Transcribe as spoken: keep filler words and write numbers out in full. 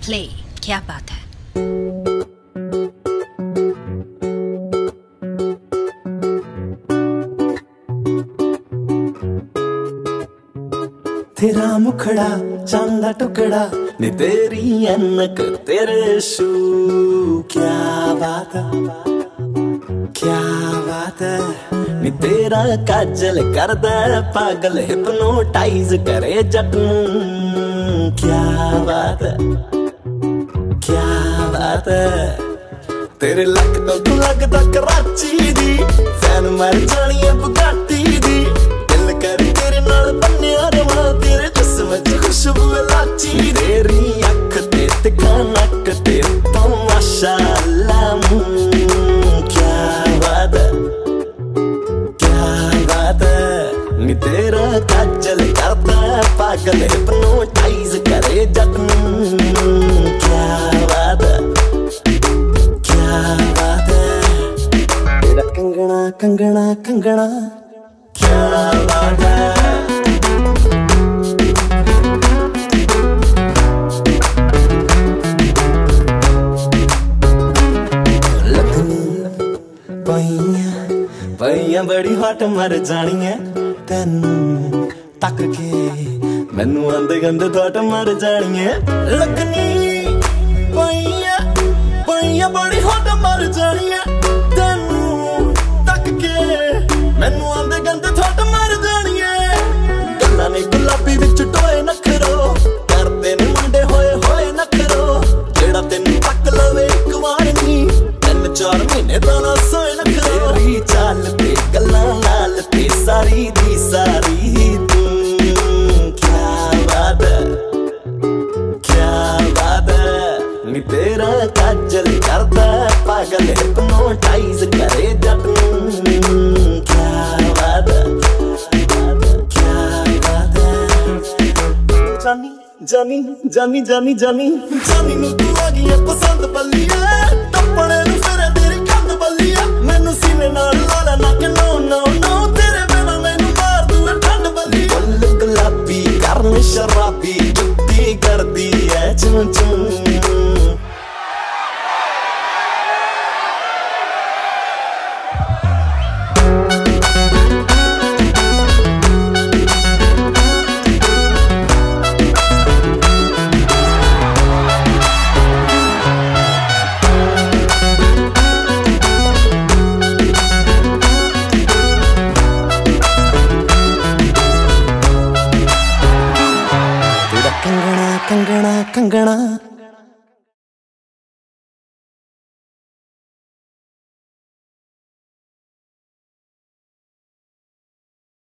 Play, क्या बात है। तेरा मुखड़ा चांदा टुकड़ा नी तेरी अनक तेरे शू, क्या बात है क्या बात है नी तेरा काजल कर दे पागल हिप्नोटाइज करे जट नूं, क्या बात है क्या बात है। तेरे लक तो तू लगदा कराची दी फैन मर जानी है बुगाटी दी, दिल कर तेरे नाल बन्निया रवां तेरे जिस्म च खुशबू लाची, तेरी अख ते तिखा नक ते तो माशाअल्लाह क्या बात है क्या बात है नी तेरा काजल करदा पागल हिप्नोटाइज करे जट नूं, क्या बात है क्या बात है। तेरा कंगना कंगना कंगना क्या बात है। पईयां बड़ी हट मर जानी है तेनू तक के, मैनू आंदे गंदे थोट मर जानी है लगनी। पईयां पईयां बड़ी हट मर जानी है तेनू तक के, मैनू आंदे गंदे थोट मर जानी है। गल्लां ने गुलाबी विच टोए नखरो करदे ने मुंडे होए होए नखरो, जेड़ा तेनू तक लवे इक वार नी तीन चार महीने दा ना सोए नखरो। तेरी चाल ते गल्लां लाल ते सारी दी सारी तू, क्या बात है क्या बात है नी तेरा काजल करदा पागल हिप्नोटाइज करे जट नूं, क्या बात है क्या बात है। जानी जानी जानी जानी जानी जानी नूं तू आ गई है पसंद बल्लिया, टप्पणे नूं फिरे तेरी कंध बल्लिया, मैनू सीने नाल ला ला ना कि नो नो नो, तेरे बिना मैनू मार दूं ठंड बल्लिया। फुल गुलाबी करन शराबी जुत्ती करदी है चूं चूं, कंगना कंगना कंगना